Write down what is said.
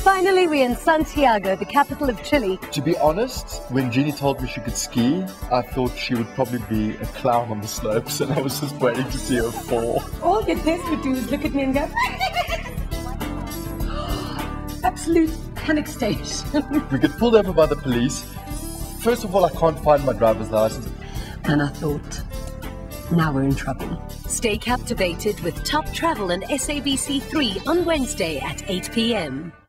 Finally, we're in Santiago, the capital of Chile. To be honest, when Jeannie told me she could ski, I thought she would probably be a clown on the slopes, and I was just waiting to see her fall. All you're supposed to do is look at me and go, absolute panic state. We get pulled over by the police. First of all, I can't find my driver's license. And I thought, now we're in trouble. Stay captivated with Top Travel and SABC3 on Wednesday at 8 p.m.